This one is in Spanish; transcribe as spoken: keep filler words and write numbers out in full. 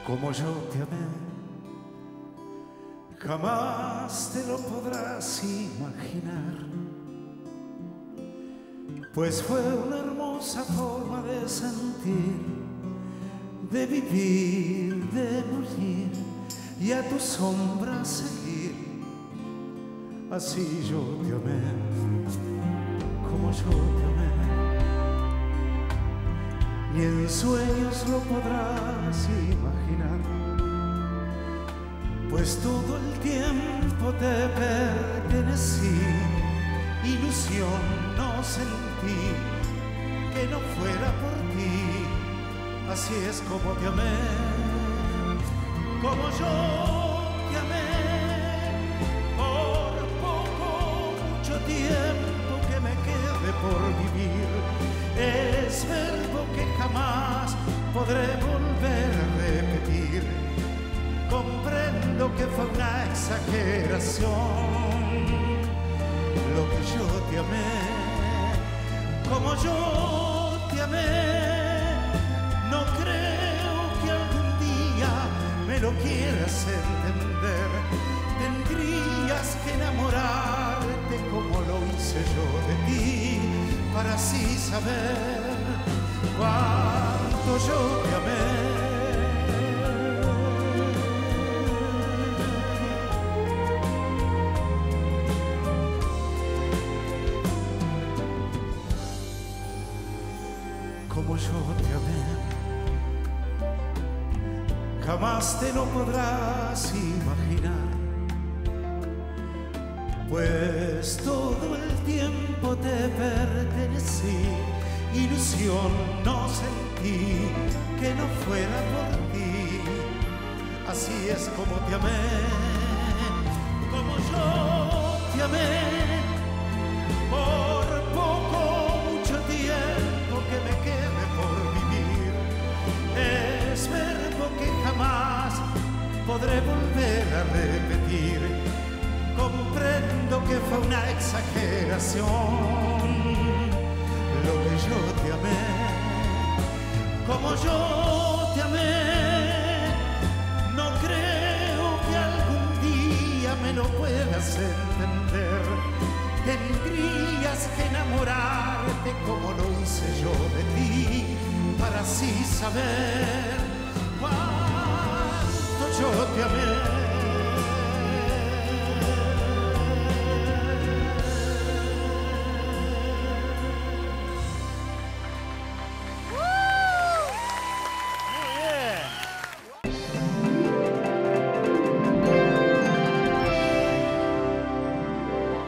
como yo te amé, jamás te lo podrás imaginar, pues fue una hermosa forma de sentir, de vivir, de morir y a tu sombra seguir. Así yo te amé, como yo te amé, ni en sueños lo podrás imaginar, pues todo el tiempo te pertenecí, ilusión no sentí que no fuera por ti. Así es como te amé, como yo te amé, por poco, mucho tiempo que me quede por vivir. Es verbo que jamás podré volver a repetir. Comprendo que fue una exageración lo que yo te amé, como yo te amé. No creo que algún día me lo quieras entender. Tendrías que enamorarte como lo hice yo de ti, para así saber cuánto yo te amé. Como yo te amé, jamás te lo podrás imaginar, pues todo el tiempo te pertenecí, ilusión no sentí que no fuera por ti. Así es como te amé, como yo te amé, por poco, mucho tiempo que me quede por vivir. Es verbo que jamás podré volver a repetir. Comprendo que fue una exageración lo que yo te amé, como yo te amé. No creo que algún día me lo puedas entender. Tendrías que enamorarte como lo hice yo de ti, para así saber cuánto yo te amé.